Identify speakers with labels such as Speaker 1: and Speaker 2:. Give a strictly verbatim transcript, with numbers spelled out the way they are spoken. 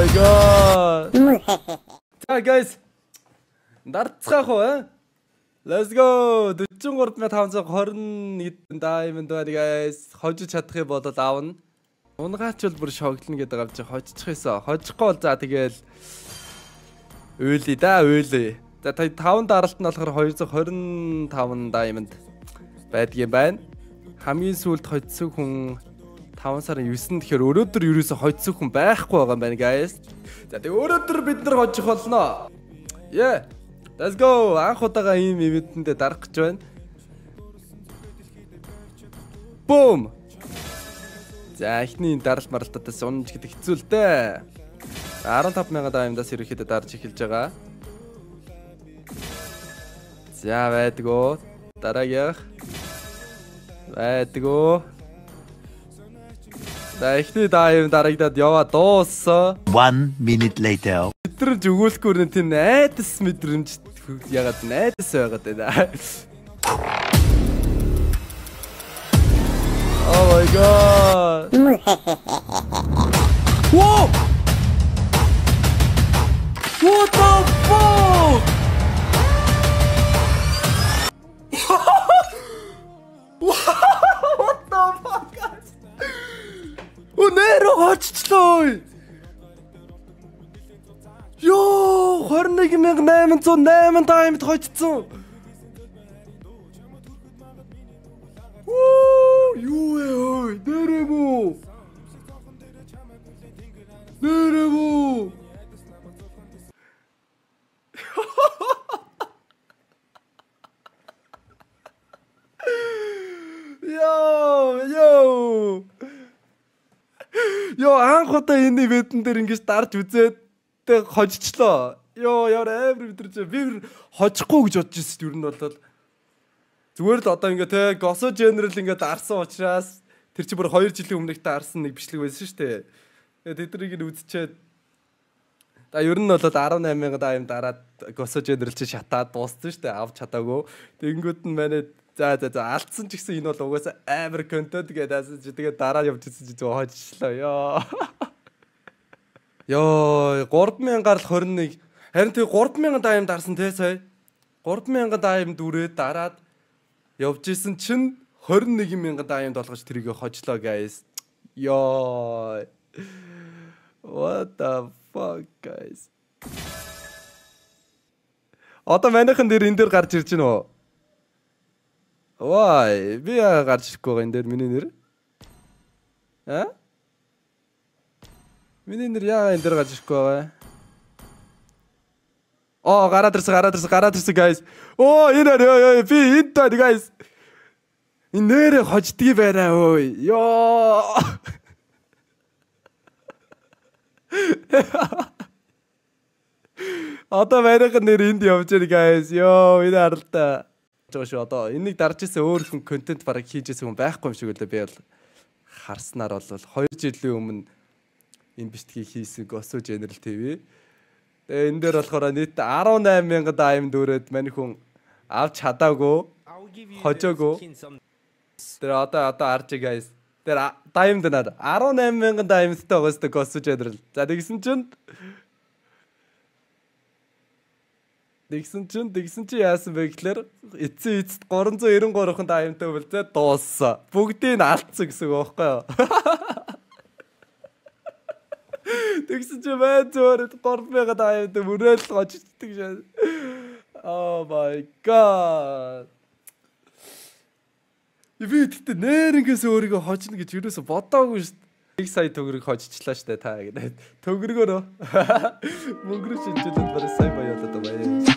Speaker 1: my god. За guys. Дарцгаах уу? Let's go. forty-three thousand five hundred twenty diamond байна guys. Хожиж чадах юм бол аавна. Унгаач бол бүр шогдлно гэдэг авч хожчих юмсан. Хожихгүй бол за тэгэл үйлээ да үйлээ. За таван даралт нь болохоор two twenty-five diamond байдгийн байна. Хамгийн сүүлд хоцсон хүн five сарын nine тэгэхээр өнөөдөр ерөөсө хоцсон хүн байхгүй байгаа юм байна guys. За тэг өнөөдөр бид нар хожих болно. Yeah. Let's go. Анх удаага ийм ивэнтэндээ дарах гэж байна. Boom. За эхний даралт маралтаас унж гэдэг хэцүү л дээ. fifteen thousand diamond-аас ерөөхдөө дарж эхэлж байгаа. За байдгүй. Дараагийнх. Байдгүй. За эхний diamond дарагдаад яваа дууссан.
Speaker 2: One minute later.
Speaker 1: Мэдрэмж өгүүлэхгүй нэ тийм найдас мэдрэмж ягаад найдас байгаад байна. Oh my god. Whoa! What the fuck? What the fuck? Өнөөдөр хоцчлоо. Йоо, twenty-one thousand eight hundred eight diamond хоцсон. Woo, юу ээ, дэрэмо. Дэрэмо. Йоо, йоо. Йоо, анх удаа энэ ивэнтэн дээр ингэж дарж үзээд тэг хожчлоо. Йоо, яар амар өдрөж би хожихгүй гэж бодож ирсэн юм ер нь бол зүгээр л одоо ингээ те Goso General ингээ дарсан учраас тэр чи бүр two жилийн өмнөх дарсан нэг бичлэг байсан шүү дээ. Тэгээд тэднийг нь үзчихэд да ер нь бол eighteen thousand diamond дараад Goso General чи шатаад дууссан шүү дээ. Авч чадаагүй. Тэнгүүд нь манай за за за алдсан ч гэсэн энэ бол угаасаа амар контент гэдэг чи тэгээд дараа явж ирсэн чи зөө хожчлоо. Йоо. Йоо, three thousand гарал twenty-one. Харин тэг three thousand diamond дарсан те сая. three thousand diamond үрээд дараад явж исэн чинь twenty-one thousand diamond болгож тэрийг хожлоо guys. Йоо. What the fuck guys. Одоо манайхан дээр энэ дээр гарч ирж байна уу? Why? Би гарч ирэхгүй байгаа энэ дээр миний нэр. А? Миний нэр яа энэ дээр гарч ирэхгүй байгаа. Оо, гараад ирсэн, гараад ирсэн, гараад ирсэн guys. Оо, энэ нэр би энд тань guys. Энэ нэрээ хождгий байна ой. Йоо. Одоо манайхан нэр энд явж байна guys. Йоо, энэ харалтаа. Жоош одоо энийг дарж ирсэн өөр хүн контент бараг хийж ирсэн хүн байхгүй юм шиг үлээ би бол харснаар бол two жилийн өмнө энэ бичлэгийг хийсэн Goso General ти ви. Тэгээ энэ дээр болохоор нийт eighteen thousand diamond өрөөд мань хүн авч чадаагүй. Хожоогүй. Тэр одоо одоо арч guys. Тэр diamond надаа eighteen thousand diamondтай байгаа өстой Goso General. За тэгсэн чинь Тэгсэн чинь тэгсэн чи яасан бэ гэхлээр эцсийн эцэд three ninety-three хэн diamondтай үлдээ дууссан. Бүгдийг нь алдсан гэсэн үг байхгүй юу? Тэгсэн чи бай зөөр three thousand diamond мөрөөл гожчихдаг шээ. Oh my god. Ивэдтэй нэрнгээс өөрийгөө хожно гэж юусоо бодоогүй шүү дээ. Нэг сая төгрөг хожчихлаа штэ та гэдэг. Төгрөгөөрөө мөнгөрөө шинжилээд барай сайн баяолоод байгаа.